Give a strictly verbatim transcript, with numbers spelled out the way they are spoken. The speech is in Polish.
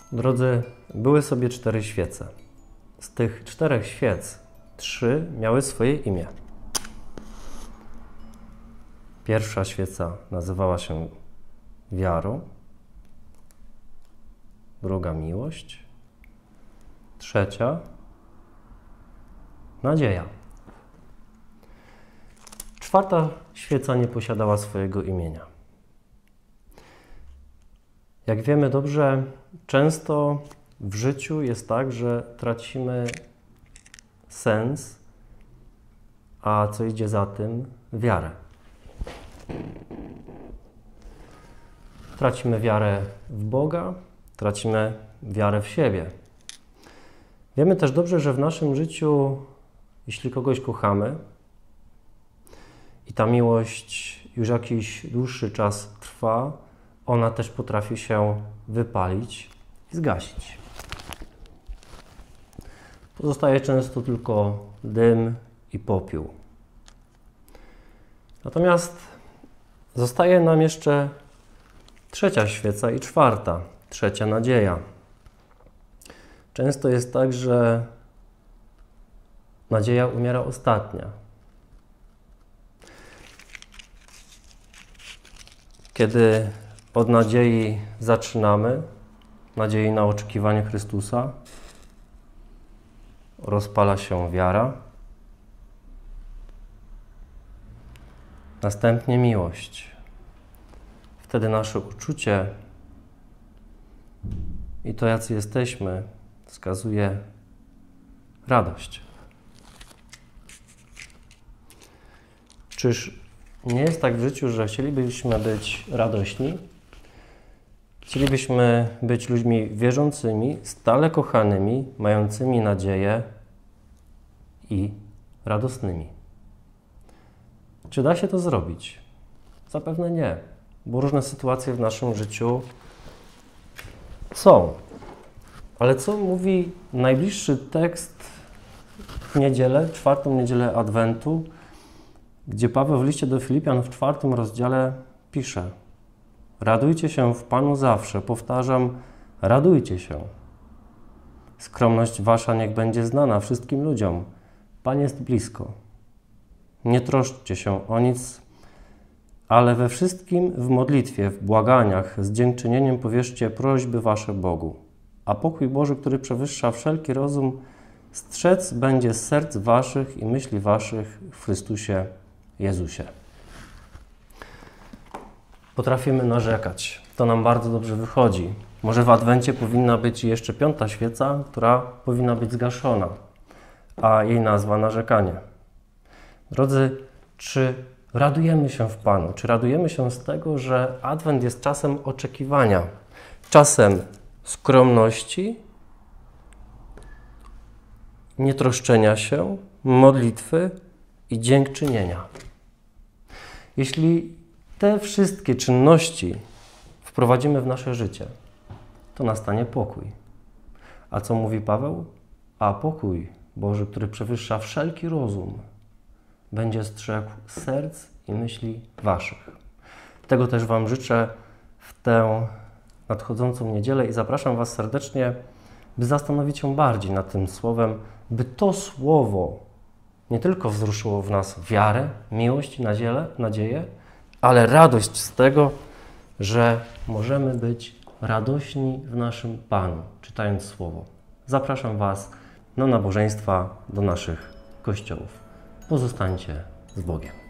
Drodzy, były sobie cztery świece. Z tych czterech świec trzy miały swoje imię. Pierwsza świeca nazywała się wiarą, druga miłość, trzecia nadzieja. Czwarta świeca nie posiadała swojego imienia. Jak wiemy dobrze, często w życiu jest tak, że tracimy sens, a co idzie za tym, wiarę. Tracimy wiarę w Boga, tracimy wiarę w siebie. Wiemy też dobrze, że w naszym życiu, jeśli kogoś kochamy i ta miłość już jakiś dłuższy czas trwa, ona też potrafi się wypalić i zgasić. Pozostaje często tylko dym i popiół. Natomiast zostaje nam jeszcze trzecia świeca i czwarta, trzecia nadzieja. Często jest tak, że nadzieja umiera ostatnia. Kiedy od nadziei zaczynamy, nadziei na oczekiwanie Chrystusa, rozpala się wiara, następnie miłość. Wtedy nasze uczucie i to, jacy jesteśmy, wskazuje radość. Czyż nie jest tak w życiu, że chcielibyśmy być radośni? Chcielibyśmy być ludźmi wierzącymi, stale kochanymi, mającymi nadzieję i radosnymi. Czy da się to zrobić? Zapewne nie, bo różne sytuacje w naszym życiu są. Ale co mówi najbliższy tekst w niedzielę, czwartą niedzielę Adwentu, gdzie Paweł w liście do Filipian w czwartym rozdziale pisze: radujcie się w Panu zawsze. Powtarzam, radujcie się. Skromność wasza niech będzie znana wszystkim ludziom. Pan jest blisko. Nie troszczcie się o nic, ale we wszystkim w modlitwie, w błaganiach, z dziękczynieniem powierzcie prośby wasze Bogu. A pokój Boży, który przewyższa wszelki rozum, strzec będzie z serc waszych i myśli waszych w Chrystusie Jezusie. Potrafimy narzekać. To nam bardzo dobrze wychodzi. Może w Adwencie powinna być jeszcze piąta świeca, która powinna być zgaszona, a jej nazwa narzekanie. Drodzy, czy radujemy się w Panu? Czy radujemy się z tego, że Adwent jest czasem oczekiwania, czasem skromności, nietroszczenia się, modlitwy i dziękczynienia? Jeśli te wszystkie czynności wprowadzimy w nasze życie, to nastanie pokój. A co mówi Paweł? A pokój Boży, który przewyższa wszelki rozum, będzie strzegł serc i myśli waszych. Tego też wam życzę w tę nadchodzącą niedzielę i zapraszam was serdecznie, by zastanowić się bardziej nad tym słowem, by to słowo nie tylko wzruszyło w nas wiarę, miłość i nadzieję, nadzieję, ale radość z tego, że możemy być radośni w naszym Panu, czytając Słowo. Zapraszam was na nabożeństwa do naszych kościołów. Pozostańcie z Bogiem.